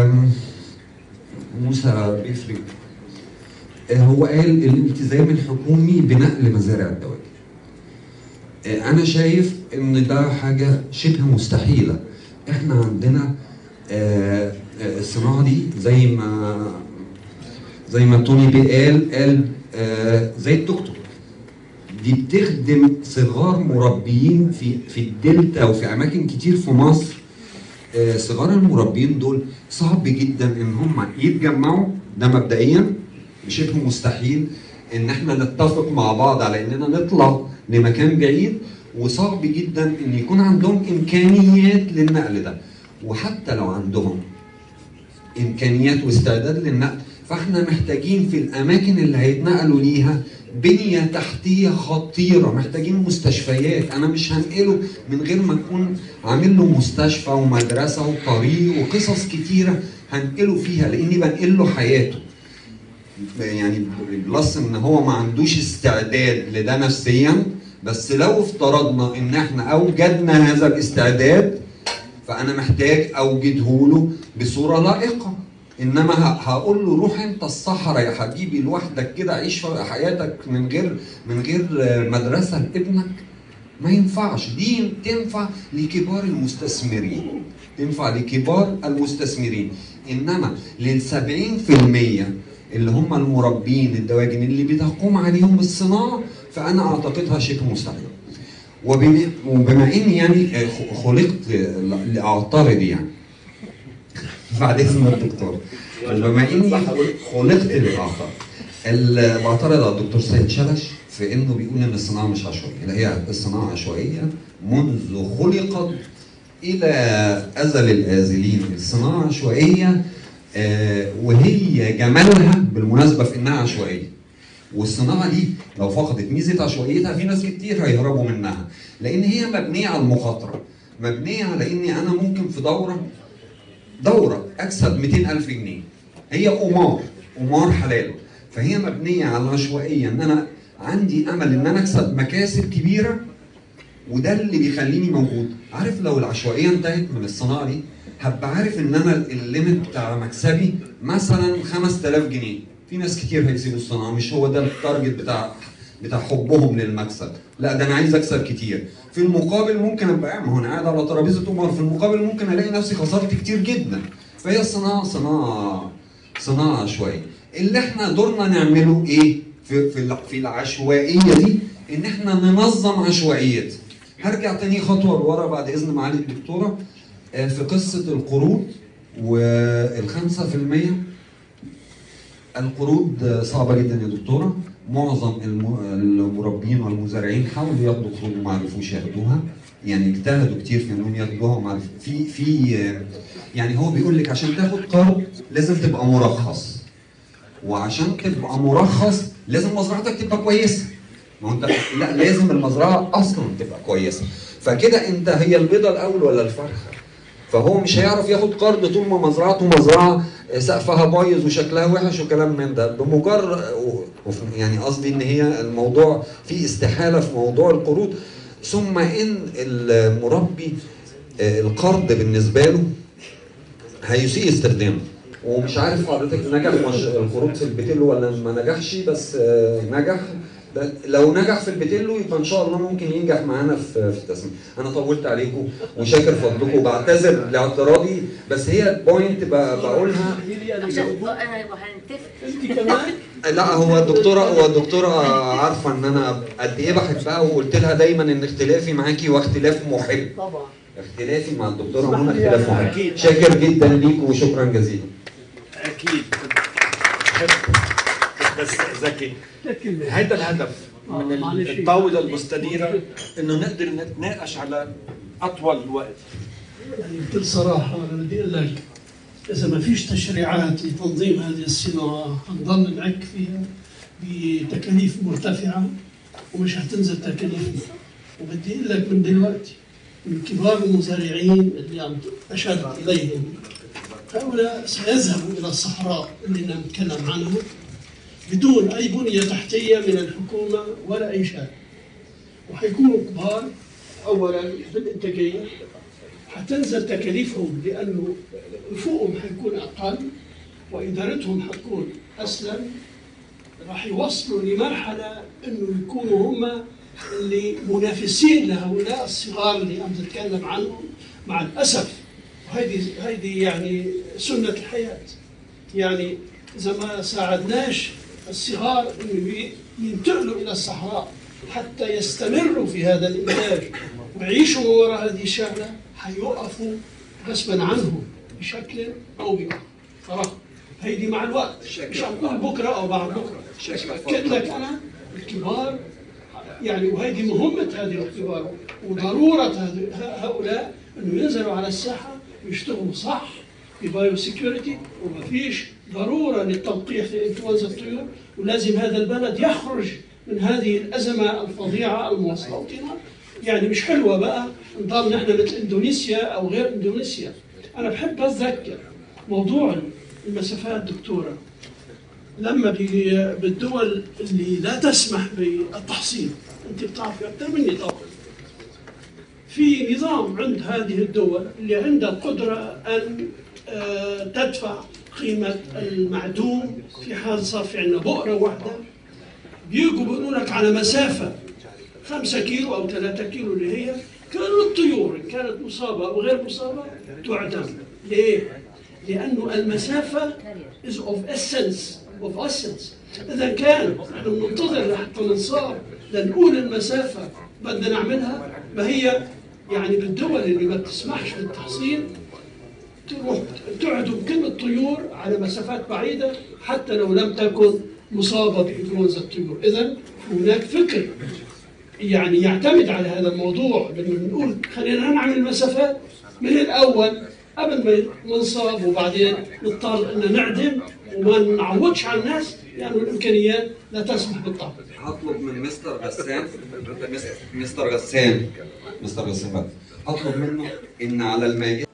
موسى بيفرق. أه هو قال الالتزام الحكومي بنقل مزارع الدواجن. أه انا شايف ان ده حاجه شبه مستحيله. احنا عندنا أه الصناعه دي زي ما زي ما توني بي قال قال أه زي التوك توك دي بتخدم صغار مربيين في في الدلتا وفي اماكن كتير في مصر. آه صغار المربيين دول صعب جدا ان هم يتجمعوا، ده مبدئيا شبه مستحيل ان احنا نتفق مع بعض على اننا نطلع لمكان بعيد، وصعب جدا ان يكون عندهم امكانيات للنقل ده. وحتى لو عندهم امكانيات واستعداد للنقل، فاحنا محتاجين في الاماكن اللي هيتنقلوا ليها بنيه تحتيه خطيره، محتاجين مستشفيات. انا مش هنقله من غير ما اكون عامل له مستشفى ومدرسه وطريق وقصص كتيره هنقله فيها، لاني بنقل له حياته. يعني بلس ان هو ما عندوش استعداد لده نفسيا، بس لو افترضنا ان احنا اوجدنا هذا الاستعداد فانا محتاج اوجده له بصوره لائقه. انما هقول له روح انت الصحراء يا حبيبي لوحدك كده، عيش حياتك من غير من غير مدرسه لابنك، ما ينفعش. دي تنفع لكبار المستثمرين، تنفع لكبار المستثمرين، انما للسبعين في المية اللي هم المربين الدواجن اللي بتقوم عليهم الصناعه فانا اعتقدها شبه مستحيل. وبما, وبما اني يعني خلقت لاعترض يعني بعد اذن الدكتور، وبما اني خلقت لاعترض، بعترض على الدكتور سيد شلش في انه بيقول ان الصناعه مش عشوائيه. لا، هي الصناعه عشوائيه منذ خلقت الى ازل الازلين. الصناعه عشوائيه آه وهي جمالها بالمناسبه في انها عشوائيه. والصناعه دي لو فقدت ميزه عشوائيتها في ناس كتير هيهربوا منها، لان هي مبنيه على المخاطره، مبنيه على اني انا ممكن في دوره دوره اكسب مئتين ألف جنيه. هي قمار، قمار حلال. فهي مبنيه على العشوائيه، ان انا عندي امل ان انا اكسب مكاسب كبيره، وده اللي بيخليني موجود. عارف لو العشوائيه انتهت من الصناعه دي هبقى عارف ان انا الليمت بتاع مكسبي مثلا خمسة آلاف جنيه. في ناس كتير هيسيبوا الصناعه، مش هو ده التارجت بتاع بتاع حبهم للمكسب، لا ده انا عايز اكسب كتير. في المقابل ممكن ابقى ما هو انا قاعد على ترابيزه قمار، في المقابل ممكن الاقي نفسي خسرت كتير جدا. فهي الصناعه صناعه صناعه عشوائيه. اللي احنا دورنا نعمله ايه في في في العشوائيه دي؟ ان احنا ننظم عشوائيتها. هرجع تاني خطوه لورا بعد اذن معالي الدكتوره في قصه القروض والخمسة في المية. القروض صعبه جدا يا دكتوره. معظم المربين والمزارعين حاولوا ياخدوا قروض وما عرفوش ياخدوها، يعني اجتهدوا كتير في انهم ياخدوها وما عرفوا. في في يعني هو بيقول لك عشان تاخد قرض لازم تبقى مرخص، وعشان تبقى مرخص لازم مزرعتك تبقى كويسه. ما هو انت لا، لازم المزرعه اصلا تبقى كويسه. فكده انت هي البيضه الاول ولا الفرخه؟ فهو مش هيعرف ياخد قرض طول ما مزرعته مزرعه سقفها بايظ وشكلها وحش وكلام من ده. بمجرد يعني قصدي ان هي الموضوع فيه استحاله في موضوع القروض. ثم ان المربي القرض بالنسبه له هيسيء استخدامه. ومش عارف حضرتك نجح القروض في البتيلو ولا ما نجحش، بس نجح. لو نجح في البتيلو يبقى ان شاء الله ممكن ينجح معانا في في التسمية. انا طولت عليكم وشاكر فضلكم وبعتذر لاعتراضي، بس هي البوينت بقولها عشان انا هنتفق. لا هو الدكتوره هو الدكتوره عارفه ان انا قد ايه بحبها، وقلت لها دايما ان اختلافي معاكي واختلاف محب. طبعا اختلافي مع الدكتوره منى اختلاف محب. شاكر جدا ليكم وشكرا جزيلا. اكيد بس زكي، هذا الهدف من الطاوله المستديره انه نقدر نتناقش على اطول وقت. يعني بكل صراحه انا بدي اقول لك اذا ما فيش تشريعات لتنظيم هذه الصناعه هنضل نعك فيها بتكاليف مرتفعه ومش هتنزل تكاليفنا. وبدي اقول لك من دلوقتي من كبار المزارعين اللي عم اشار اليهم، هؤلاء سيذهبوا الى الصحراء اللي نتكلم عنها بدون اي بنيه تحتيه من الحكومه ولا اي شيء، وحيكونوا كبار. اولا بالانتاجيه حتنزل تكاليفهم لانه نفوقهم حيكون اقل وادارتهم حتكون اسلم. راح يوصلوا لمرحله انه يكونوا هم اللي منافسين لهؤلاء الصغار اللي عم تتكلم عنهم. مع الاسف وهيدي هيدي يعني سنه الحياه. يعني اذا ما ساعدناش الصغار انه ينتقلوا الى الصحراء حتى يستمروا في هذا الانتاج ويعيشوا من وراء هذه الشغله، حيوقفوا غصبا عنهم بشكل او باخر. صراحه هيدي مع الوقت، مش عم نقول بكره او بعد بكره. اكد لك انا الكبار يعني، وهيدي مهمه هذه الكبار وضروره هؤلاء انه ينزلوا على الساحه ويشتغلوا صح ببايو سيكيورتي. وما فيش ضروره للتلقيح في انفلونزا الطيور، ولازم هذا البلد يخرج من هذه الازمه الفظيعه المستوطنه. يعني مش حلوه بقى نضل نحن مثل اندونيسيا او غير اندونيسيا. انا بحب اتذكر موضوع المسافات دكتوره، لما بالدول اللي لا تسمح بالتحصيل، انت بتعرفي اكثر مني طبعا، في نظام عند هذه الدول اللي عندها القدره ان تدفع قيمة المعدوم في حال صار في عندنا بؤرة واحدة بيجوا بيقولوا لك على مسافة خمسة كيلو أو ثلاثة كيلو اللي هي كل الطيور إن كانت مصابة أو غير مصابة تعدم. ليه؟ لأنه المسافة is of essence of essence. إذا كان نحن بننتظر لحتى ننصاب لنقول المسافة بدنا نعملها، ما هي يعني بالدول اللي ما بتسمحش بالتحصين تروح تعدم كل الطيور على مسافات بعيدة حتى لو لم تكن مصابة بإنفلونزا الطيور. إذا هناك فكر يعني يعتمد على هذا الموضوع، لما نقول خلينا نعمل مسافات من الأول قبل ما ننصاب وبعدين نضطر أن نعدم وما نعودش على الناس لأنه يعني الإمكانيات لا تسمح بالطبع. هطلب من مستر غسان مستر غسان مستر غسان هطلب منه إن على المائدة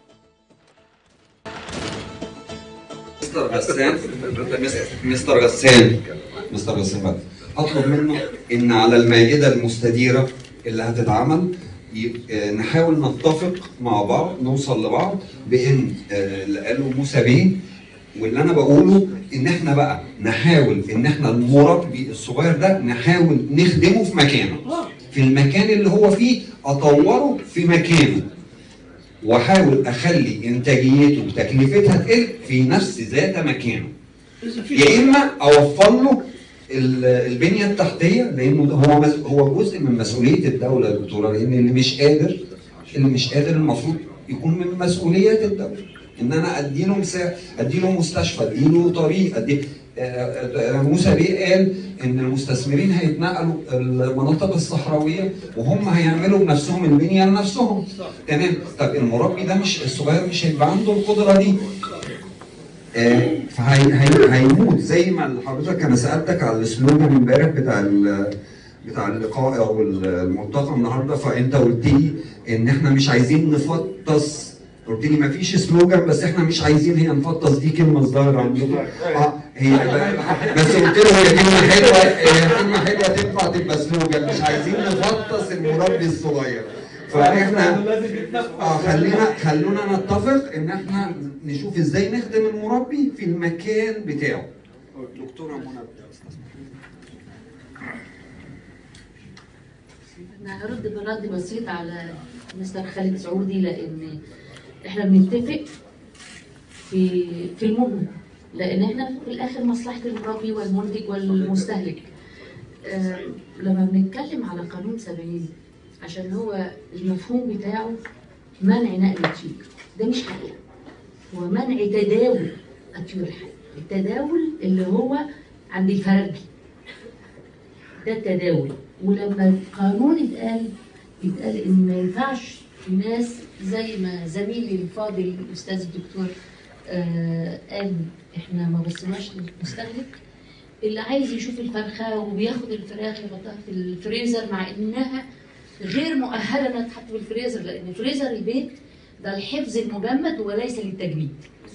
مستر غسان مستر غسان مستر غسان هطلب منه إن على المائدة المستديرة اللي هتتعمل نحاول نتفق مع بعض نوصل لبعض بان اللي قاله موسى بيه واللي انا بقوله ان احنا بقى نحاول ان احنا المربي الصغير ده نحاول نخدمه في مكانه، في المكان اللي هو فيه اطوره في مكانه واحاول اخلي انتاجيته وتكلفتها تقل في نفس ذات مكانه، يا اما اوفر له البنيه التحتيه لانه هو هو جزء من مسؤوليه الدوله يا دكتوره، لان اللي مش قادر اللي مش قادر المفروض يكون من مسؤوليات الدوله ان انا ادي له مساحه، ادي له مستشفى، ادي له طريق، ادي موسى بيه قال ان المستثمرين هيتنقلوا المناطق الصحراويه وهم هيعملوا بنفسهم البنيه لنفسهم. تمام. طب المربي ده مش الصغير مش هيبقى عنده القدره دي. آه فهيموت زي ما حضرتك انا سالتك على السلوجان امبارح بتاع بتاع اللقاء او الملتقى النهارده، فانت قلت لي ان احنا مش عايزين نفطس، قلت لي ما فيش سلوجان بس احنا مش عايزين، هي نفطس دي كلمه ظاهره عندكم اه هي بس قلت له هي كلمه حلوه، هي كلمه حلوه تنفع تبقى سلوجان، مش عايزين نفطس المربي الصغير. فاحنا اه خلينا خلونا نتفق ان احنا نشوف ازاي نخدم المربي في المكان بتاعه. دكتوره منى انا هرد برد بسيط على مستر خالد سعودي، لان احنا بنتفق في في المجمل، لان احنا في الاخر مصلحه المربي والمنتج والمستهلك. آه لما بنتكلم على قانون سبعين عشان هو المفهوم بتاعه منع نقل الطيور، ده مش حقيقي، هو منع تداول الطيور الحية. التداول اللي هو عند الفرارجي ده التداول. ولما القانون اتقال اتقال ان ما ينفعش في ناس زي ما زميلي الفاضل الاستاذ الدكتور آه قال احنا ما بصيناش للمستهلك، اللي عايز يشوف الفرخه وبياخد الفراخ يحطها في الفريزر مع انها غير مؤهله انها تتحط في الفريزر، لان فريزر البيت ده الحفظ المجمد وليس للتجميد.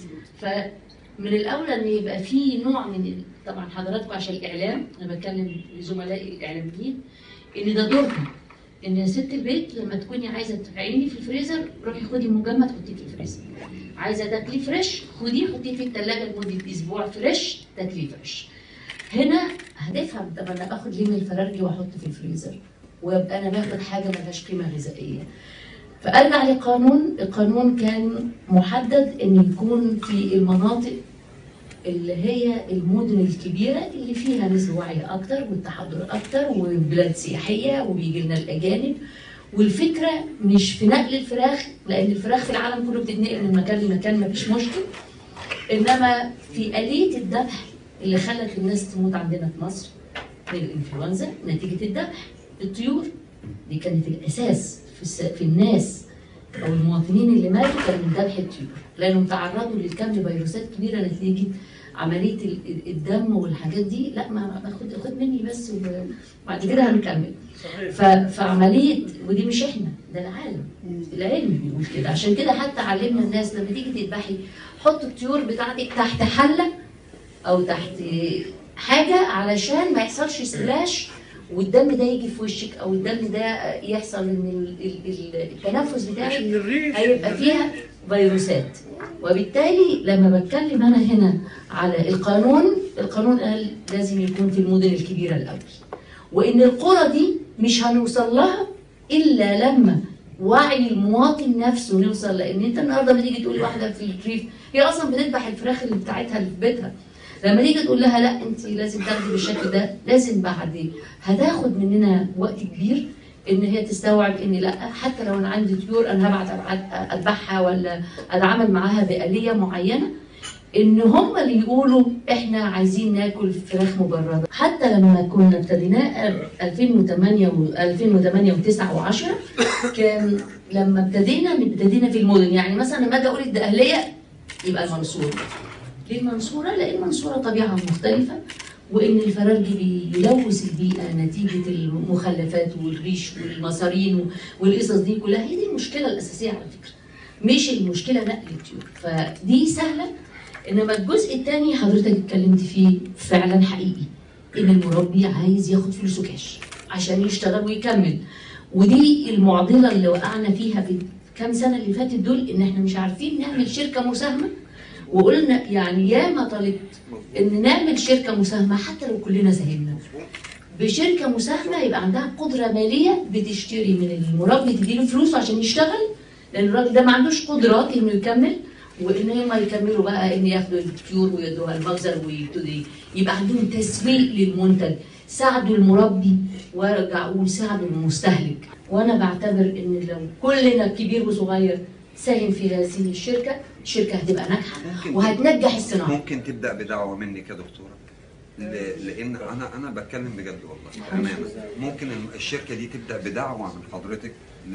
فمن الاولى ان يبقى في نوع من، طبعا حضراتكم عشان الاعلام انا بتكلم لزملائي الاعلاميين ان ده دوركم، ان ست البيت لما تكوني عايزه تعيني في الفريزر روحي خدي مجمد حطيه في الفريزر، عايزه تاكليه فريش خديه حطيه في الثلاجه لمده اسبوع فريش تاكليه فريش. هنا هتفهم طب انا باخد ليه من الفرارجي واحط في الفريزر ويبقى انا باخد حاجه ملهاش قيمه غذائيه. فارجع للقانون، القانون كان محدد ان يكون في المناطق اللي هي المدن الكبيره اللي فيها نسبه وعي اكتر والتحضر اكتر وبلاد سياحيه وبيجي لنا الاجانب. والفكره مش في نقل الفراخ، لان الفراخ في العالم كله بتتنقل من مكان لمكان مفيش مشكل، انما في اليه الذبح اللي خلت الناس تموت عندنا في مصر من الانفلونزا نتيجه الذبح. الطيور دي كانت الاساس في, في الناس او المواطنين اللي ماتوا كان من ذبح الطيور، لانهم تعرضوا للكم فيروسات كبيره نتيجه عمليه الدم والحاجات دي. لا ما باخد خد مني بس وبعد كده هنكمل. فعمليه، ودي مش احنا، ده العالم العلم بيقول كده. عشان كده حتى علمنا الناس لما تيجي تذبحي حط الطيور بتاعتك تحت حله او تحت حاجه علشان ما يحصلش سلاش والدم ده يجي في وشك او الدم ده يحصل ان التنفس بتاعك هيبقى فيها فيروسات. وبالتالي لما بتكلم انا هنا على القانون، القانون قال لازم يكون في المدن الكبيره الاول، وان القرى دي مش هنوصل لها الا لما وعي المواطن نفسه نوصل. لان انت النهارده لما تيجي تقول واحده في الريف هي اصلا بتذبح الفراخ اللي بتاعتها اللي في بيتها، لما تيجي تقول لها لا انت لازم تاخدي بالشكل ده، لازم بعد هتاخد مننا وقت كبير ان هي تستوعب ان لا، حتى لو انا عندي طيور انا هبعت اذبحها ولا اتعامل معاها بآلية معينه، ان هم اللي يقولوا احنا عايزين ناكل فراخ مبرده. حتى لما كنا ابتديناه ألفين وثمانية و9 و10 كان لما ابتدينا ابتدينا في المدن، يعني مثلا لما اجي اقول الدقهليه يبقى المنصوره. ليه المنصوره؟ لان المنصوره طبيعه مختلفه، وان الفرارجي بيلوث البيئه نتيجه المخلفات والريش والمصارين والقصص دي كلها. هي دي المشكله الاساسيه على فكره، مش المشكله نقل الطيور، فدي سهله. انما الجزء الثاني حضرتك اتكلمت فيه فعلا حقيقي، ان المربي عايز ياخد فلوسه كاش عشان يشتغل ويكمل. ودي المعضله اللي وقعنا فيها في كام سنه اللي فاتت دول، ان احنا مش عارفين نعمل شركه مساهمه. وقلنا يعني ياما طالبت ان نعمل شركه مساهمه حتى لو كلنا ساهمنا. بشركه مساهمه يبقى عندها قدره ماليه بتشتري من المربي تديله فلوسه عشان يشتغل، لان الراجل ده ما عندوش قدرات انه يكمل، وان هم يكملوا بقى ان ياخدوا الطيور ويدوها المخزن ويبتدوا يبقى عندهم تسويق للمنتج. ساعدوا المربي وارجع اقول ساعدوا المستهلك. وانا بعتبر ان لو كلنا كبير وصغير ساهم في هذه الشركه، الشركه هتبقى ناجحه وهتنجح الصناعه. ممكن تبدا بدعوه منك يا دكتوره، لان انا انا بتكلم بجد والله بامانه. ممكن الشركه دي تبدا بدعوه من حضرتك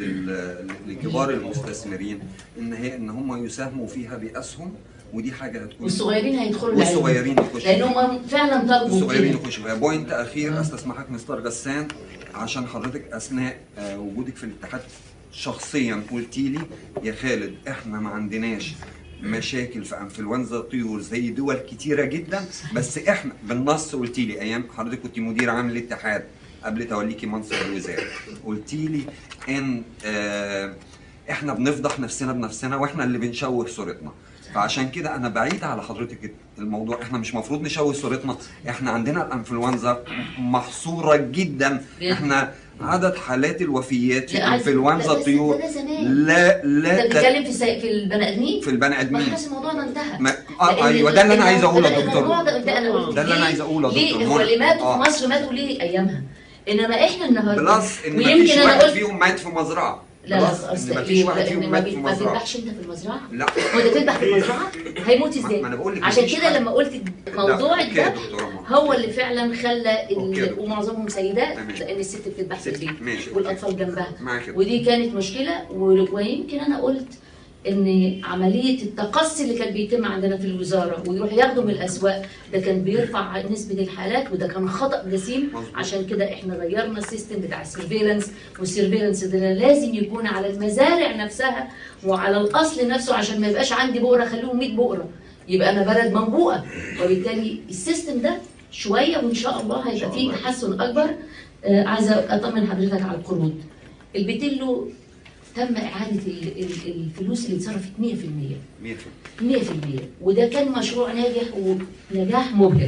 لكبار المستثمرين ان هي ان هم يساهموا فيها باسهم، ودي حاجه هتكون والصغيرين هيدخلوا والصغيرين يخشوا لان هم فعلا طلبوا الصغيرين يخشوا. بوينت اخير استسمحك مستر غسان، عشان حضرتك اثناء وجودك في الاتحاد شخصيا قلتي لي يا خالد احنا ما عندناش مشاكل في انفلونزا الطيور زي دول كتيره جدا، بس احنا بالنص قلتي لي ايام حضرتك كنت مدير عام الاتحاد قبل توليكي منصب الوزاره، قلتي لي ان اه احنا بنفضح نفسنا بنفسنا واحنا اللي بنشوه صورتنا. فعشان كده انا بعيد على حضرتك الموضوع، احنا مش مفروض نشوه صورتنا، احنا عندنا الانفلونزا محصوره جدا. احنا عدد حالات الوفيات في انفلونزا الطيور لا لا انت بتتكلم في في البني ادمين في البني ادمين خلاص الموضوع ده انتهى. ما... آه ايوه ده اللي انا عايز اقوله يا دكتور، ده, ده, ده اللي انا عايز اقوله يا دكتور. ليه هو اللي ماتوا آه. في مصر ماتوا ليه ايامها، انما احنا النهارده بلس ان مفيش واحد فيهم مات في مزرعه. لا لا قصدي مفيش واحد فيهم مات في مزرعه. ما تذبحش انت في المزرعه؟ لا هو انت تذبح في المزرعه هيموت ازاي؟ ما انا بقول لك عشان كده لما قلت موضوع الذبح هو اللي فعلا خلى ومعظمهم سيدات، لان الست بتذبح في البيت والاطفال جنبها، ودي كانت مشكله. ويمكن انا قلت ان عمليه التقصي اللي كان بيتم عندنا في الوزاره ويروح ياخدوا من الاسواق ده كان بيرفع نسبه الحالات، وده كان خطا جسيم. عشان كده احنا غيرنا السيستم بتاع السيرفيلانس، والسيرفيلانس ده لازم يكون على المزارع نفسها وعلى الاصل نفسه، عشان ما يبقاش عندي بقره خليهم مية بقره يبقى انا بلد منبوءه. وبالتالي السيستم ده شويه وان شاء الله هيبقى فيه تحسن اكبر. آه عايزه اطمن حضرتك على القروض. البتلو تم إعادة الفلوس اللي اتصرفت مية في المية مية في المية، وده كان مشروع ناجح ونجاح مبهر.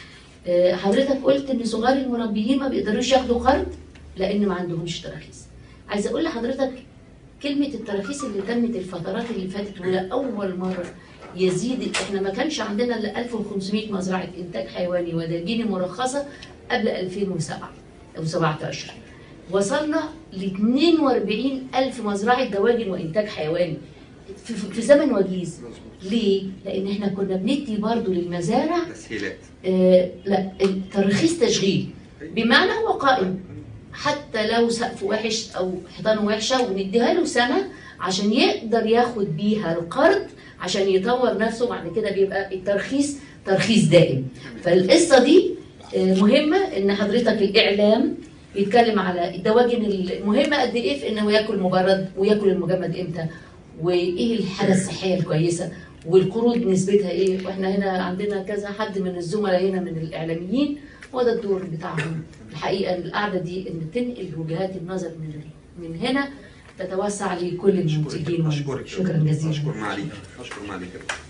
حضرتك قلت إن صغار المربيين ما بيقدروش ياخدوا قرض لأن ما عندهمش تراخيص. عايزة أقول لحضرتك كلمة التراخيص اللي تمت الفترات اللي فاتت ولا أول مرة يزيد. إحنا ما كانش عندنا إلا ألف وخمسمية مزرعة إنتاج حيواني ودجيني مرخصة قبل ألفين وسبعة أو سبعة عشر. وصلنا ل اتنين وأربعين ألف مزرعة دواجن وإنتاج حيواني في, في زمن وجيز. ليه؟ لأن احنا كنا بندي برضه للمزارع تسهيلات. آه لا ترخيص تشغيل، بمعنى هو قائم حتى لو سقف وحش أو حيطانه وحشة ونديها له سنة عشان يقدر ياخد بيها القرض عشان يطور نفسه. بعد كده بيبقى الترخيص ترخيص دائم. فالقصة دي آه مهمة إن حضرتك الإعلام يتكلم على الدواجن المهمه قد ايه في انه ياكل مبرد وياكل المجمد امتى، وايه الحاله الصحيه الكويسه، والقروض نسبتها ايه. واحنا هنا عندنا كذا حد من الزملاء هنا من الاعلاميين وده الدور بتاعهم الحقيقه. القعده دي ان تنقل وجهات النظر من من هنا تتوسع لكل المنتجين. أشكرك. شكرا جزيلا. أشكر معاليك. أشكر معاليك.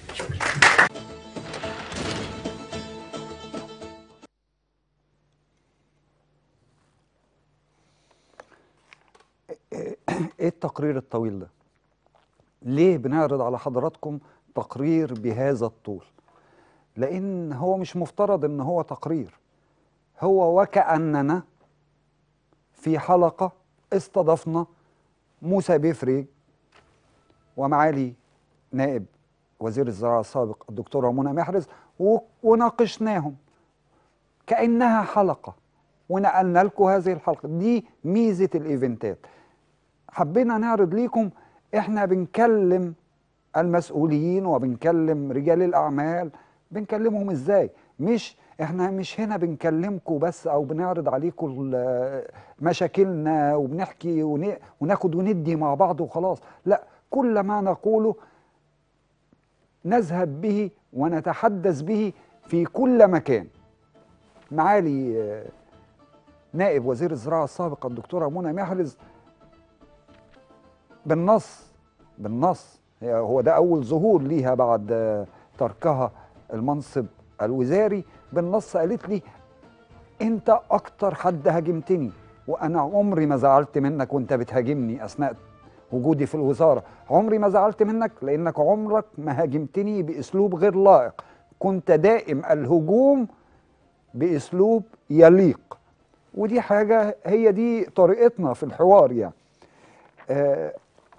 ايه التقرير الطويل ده؟ ليه بنعرض على حضراتكم تقرير بهذا الطول؟ لان هو مش مفترض ان هو تقرير، هو وكأننا في حلقة استضفنا موسى بيفريج ومعالي نائب وزير الزراعة السابق الدكتورة منى محرز وناقشناهم كأنها حلقة ونقلنا لكم هذه الحلقة. دي ميزة الإيفنتات. حبينا نعرض ليكم احنا بنكلم المسؤولين وبنكلم رجال الأعمال، بنكلمهم ازاي. مش احنا مش هنا بنكلمكم بس او بنعرض عليكم مشاكلنا وبنحكي وناخد وندي مع بعض وخلاص. لا، كل ما نقوله نذهب به ونتحدث به في كل مكان. معالي نائب وزير الزراعة السابق الدكتورة منى محرز بالنص بالنص هو ده أول ظهور ليها بعد تركها المنصب الوزاري، بالنص قالت لي أنت أكتر حد هاجمتني، وأنا عمري ما زعلت منك وأنت بتهاجمني أثناء وجودي في الوزارة. عمري ما زعلت منك لأنك عمرك ما هاجمتني بأسلوب غير لائق، كنت دائم الهجوم بأسلوب يليق. ودي حاجة هي دي طريقتنا في الحوار يعني. آه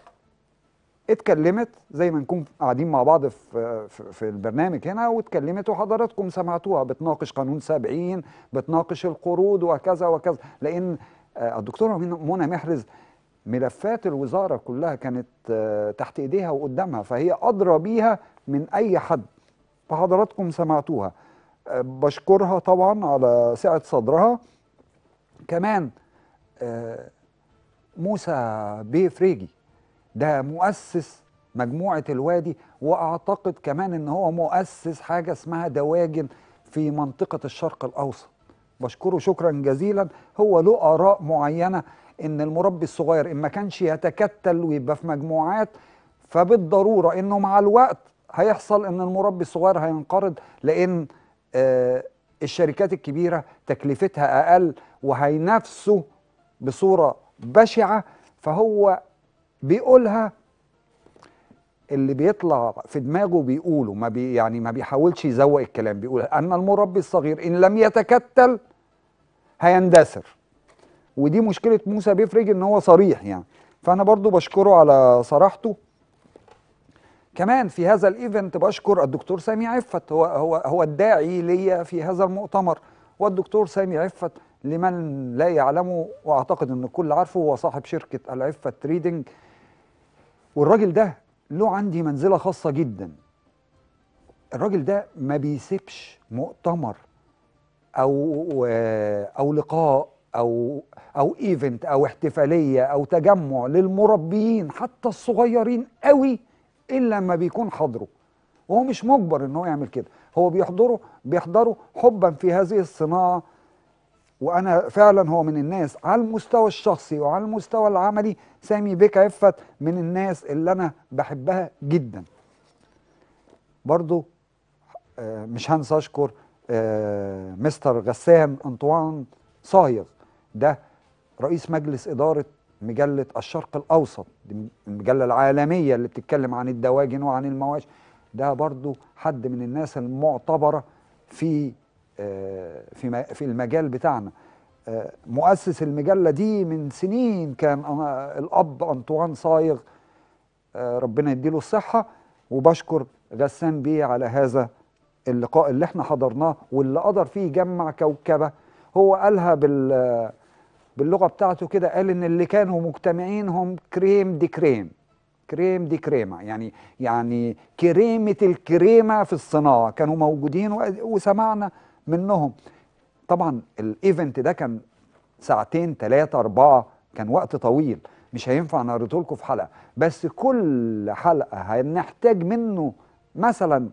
اتكلمت زي ما نكون قاعدين مع بعض في, في, في البرنامج هنا، واتكلمت وحضراتكم سمعتوها بتناقش قانون سبعين، بتناقش القروض وكذا وكذا. لأن آه الدكتورة منى محرز ملفات الوزارة كلها كانت آه تحت إيديها وقدامها، فهي أدرى بيها من أي حد، فحضراتكم سمعتوها. آه بشكرها طبعا على سعة صدرها. كمان آه موسى بيفريجي ده مؤسس مجموعة الوادي، وأعتقد كمان إن هو مؤسس حاجة اسمها دواجن في منطقة الشرق الأوسط. بشكره شكرا جزيلا. هو له آراء معينة إن المربي الصغير إن ما كانش يتكتل ويبقى في مجموعات، فبالضرورة إنه مع الوقت هيحصل إن المربي الصغير هينقرض، لأن آه الشركات الكبيرة تكلفتها أقل وهينافسوا بصورة بشعة. فهو بيقولها اللي بيطلع في دماغه بيقوله، ما بي يعني ما بيحاولش يزوق الكلام، بيقول أن المربي الصغير إن لم يتكتل هيندثر. ودي مشكلة موسى بيفرج إن هو صريح يعني، فأنا برضو بشكره على صراحته. كمان في هذا الإيفنت بشكر الدكتور سامي عفت، هو هو هو الداعي ليا في هذا المؤتمر. والدكتور سامي عفت لمن لا يعلمه واعتقد ان الكل عارفه، هو صاحب شركه العفت تريدنج، والراجل ده له عندي منزله خاصه جدا. الراجل ده ما بيسيبش مؤتمر او او لقاء او او ايفنت او احتفاليه او تجمع للمربيين حتى الصغيرين قوي الا لما بيكون حاضره. وهو مش مجبر ان هو يعمل كده، هو بيحضره بيحضره حبا في هذه الصناعه. وانا فعلا هو من الناس على المستوى الشخصي وعلى المستوى العملي، سامي بيك عفت من الناس اللي انا بحبها جدا. برضو آه مش هنسى اشكر آه مستر غسان انطوان صايغ، ده رئيس مجلس اداره مجله الشرق الاوسط، دي المجله العالميه اللي بتتكلم عن الدواجن وعن المواشي. ده برضو حد من الناس المعتبره في في في المجال بتاعنا. مؤسس المجلة دي من سنين كان الأب أنطوان صايغ، ربنا يديله الصحة. وبشكر غسان بيه على هذا اللقاء اللي احنا حضرناه واللي قدر فيه يجمع كوكبة. هو قالها بال باللغة بتاعته كده، قال إن اللي كانوا مجتمعين هم كريم دي كريم كريم دي كريمة، يعني يعني كريمة الكريمة في الصناعة، كانوا موجودين وسمعنا منهم. طبعا الايفنت ده كان ساعتين ثلاثة أربعة، كان وقت طويل مش هينفع نعرضه لكم في حلقة، بس كل حلقة هنحتاج منه مثلا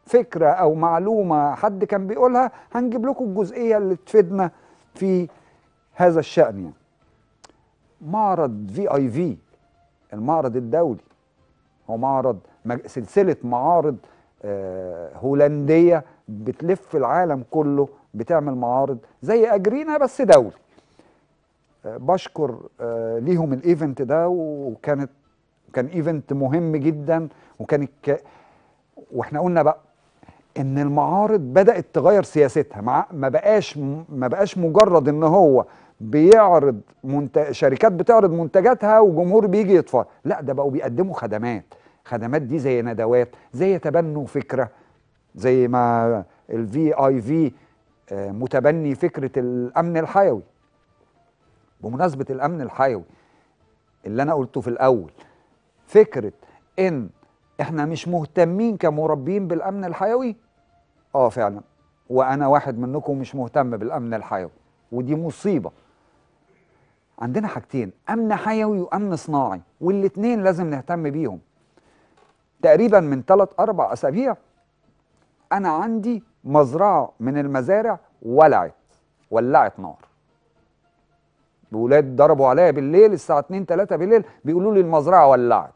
فكره او معلومه حد كان بيقولها، هنجيب لكم الجزئيه اللي تفيدنا في هذا الشأن. يعني معرض في اي في، المعرض الدولي، هو معرض سلسله معارض آه هولنديه بتلف العالم كله، بتعمل معارض زي اجرينا بس دولي. آه بشكر آه ليهم الايفنت ده، وكانت كان ايفنت مهم جدا. وكان ك... واحنا قلنا بقى ان المعارض بدأت تغير سياستها، مع ما بقاش ما بقاش مجرد ان هو بيعرض منت... شركات بتعرض منتجاتها وجمهور بيجي يتفرج، لا ده بقوا بيقدموا خدمات. خدمات دي زي ندوات، زي تبنوا فكرة، زي ما الفي اي في متبني فكرة الامن الحيوي. بمناسبة الامن الحيوي اللي انا قلته في الاول، فكرة ان احنا مش مهتمين كمربين بالامن الحيوي، اه فعلا، وانا واحد منكم مش مهتم بالامن الحيوي، ودي مصيبة. عندنا حاجتين، امن حيوي وامن صناعي، والاتنين لازم نهتم بيهم. تقريبا من ثلاث اربع اسابيع انا عندي مزرعة من المزارع ولعت ولعت نار. الولاد ضربوا عليا بالليل الساعة اتنين تلاتة بالليل بيقولوا لي المزرعة ولعت.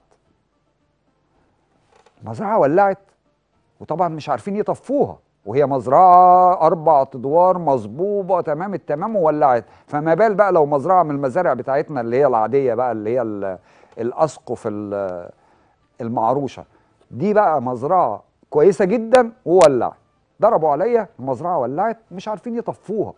المزرعة ولعت وطبعا مش عارفين يطفوها، وهي مزرعة أربع أدوار مظبوبة تمام التمام وولعت. فما بال بقى لو مزرعة من المزارع بتاعتنا اللي هي العادية بقى، اللي هي الأسقف المعروشة دي، بقى مزرعة كويسة جدا وولعت. ضربوا عليا، المزرعة ولعت، مش عارفين يطفوها.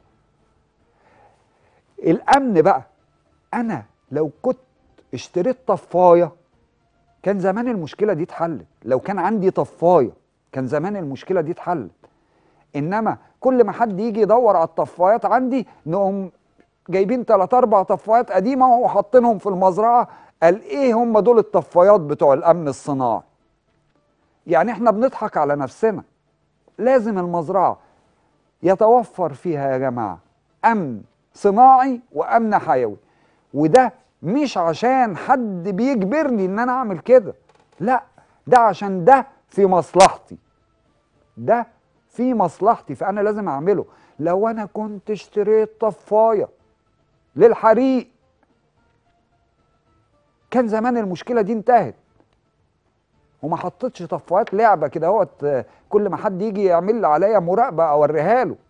الأمن بقى، أنا لو كنت اشتريت طفاية كان زمان المشكلة دي اتحلت. لو كان عندي طفاية كان زمان المشكلة دي اتحلت. إنما كل ما حد يجي يدور على الطفايات عندي نقوم جايبين تلات أربع طفايات قديمة وحاطينهم في المزرعة. قال إيه هم دول الطفايات بتوع الأمن الصناعي؟ يعني إحنا بنضحك على نفسنا. لازم المزرعة يتوفر فيها يا جماعة أمن صناعي وأمن حيوي، وده مش عشان حد بيجبرني ان انا اعمل كده، لا، ده عشان ده في مصلحتي، ده في مصلحتي، فانا لازم اعمله. لو انا كنت اشتريت طفايه للحريق كان زمان المشكله دي انتهت، وما حطيتش طفايات لعبه كده اهوت كل ما حد يجي يعمل لي عليا مراقبه اوريها له.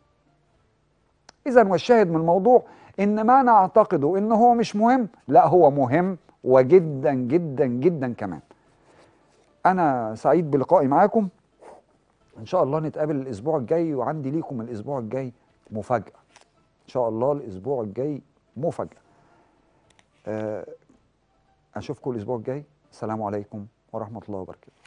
اذا والشاهد من الموضوع ان ما نعتقده ان هو مش مهم، لا هو مهم وجدا جدا جدا كمان. انا سعيد بلقائي معاكم، ان شاء الله نتقابل الاسبوع الجاي، وعندي ليكم الاسبوع الجاي مفاجأة ان شاء الله. الاسبوع الجاي مفاجأة. أه اشوفكم الاسبوع الجاي. السلام عليكم ورحمة الله وبركاته.